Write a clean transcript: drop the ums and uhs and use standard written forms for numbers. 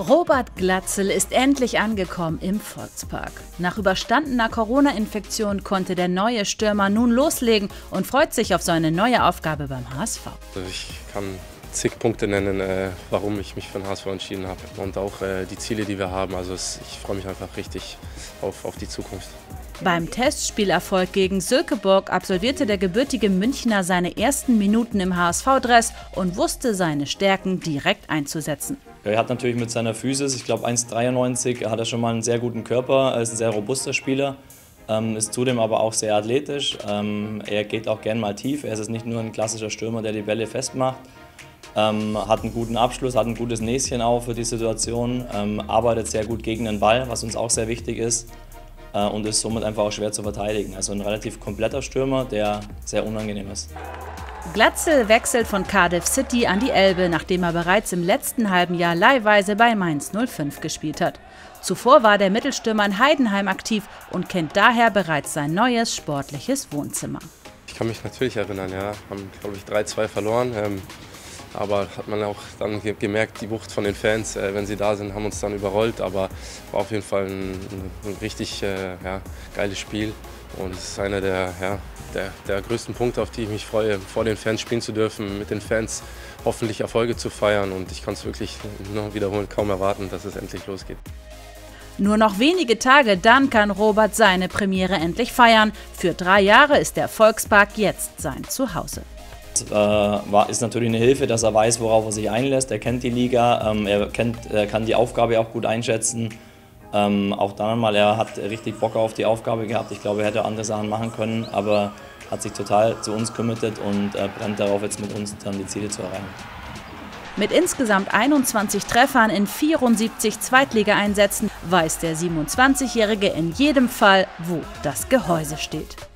Robert Glatzel ist endlich angekommen im Volkspark. Nach überstandener Corona-Infektion konnte der neue Stürmer nun loslegen und freut sich auf seine neue Aufgabe beim HSV. Ich kann zig Punkte nennen, warum ich mich für den HSV entschieden habe und auch die Ziele, die wir haben. Also ich freue mich einfach richtig auf die Zukunft. Beim Testspielerfolg gegen Silkeborg absolvierte der gebürtige Münchner seine ersten Minuten im HSV-Dress und wusste seine Stärken direkt einzusetzen. Er hat natürlich mit seiner Physis, ich glaube 1,93, hat er schon mal einen sehr guten Körper, er ist ein sehr robuster Spieler, ist zudem aber auch sehr athletisch. Er geht auch gern mal tief, er ist nicht nur ein klassischer Stürmer, der die Bälle festmacht. Hat einen guten Abschluss, hat ein gutes Näschen auch für die Situation, arbeitet sehr gut gegen den Ball, was uns auch sehr wichtig ist. Und ist somit einfach auch schwer zu verteidigen. Also ein relativ kompletter Stürmer, der sehr unangenehm ist. Glatzel wechselt von Cardiff City an die Elbe, nachdem er bereits im letzten halben Jahr leihweise bei Mainz 05 gespielt hat. Zuvor war der Mittelstürmer in Heidenheim aktiv und kennt daher bereits sein neues sportliches Wohnzimmer. Ich kann mich natürlich erinnern, ja, haben glaube ich 3-2 verloren. Aber hat man auch dann gemerkt, die Wucht von den Fans, wenn sie da sind, haben uns dann überrollt. Aber war auf jeden Fall ein richtig geiles Spiel. Und es ist einer der größten Punkte, auf die ich mich freue, vor den Fans spielen zu dürfen, mit den Fans hoffentlich Erfolge zu feiern. Und ich kann es wirklich nur wiederholen, kaum erwarten, dass es endlich losgeht. Nur noch wenige Tage, dann kann Robert seine Premiere endlich feiern. Für 3 Jahre ist der Volkspark jetzt sein Zuhause. Ist natürlich eine Hilfe, dass er weiß, worauf er sich einlässt. Er kennt die Liga, er kann die Aufgabe auch gut einschätzen. Auch dann mal, er hat richtig Bock auf die Aufgabe gehabt. Ich glaube, er hätte andere Sachen machen können, aber hat sich total zu uns committed und brennt darauf, jetzt mit uns dann die Ziele zu erreichen. Mit insgesamt 21 Treffern in 74 Zweitligaeinsätzen weiß der 27-Jährige in jedem Fall, wo das Gehäuse steht.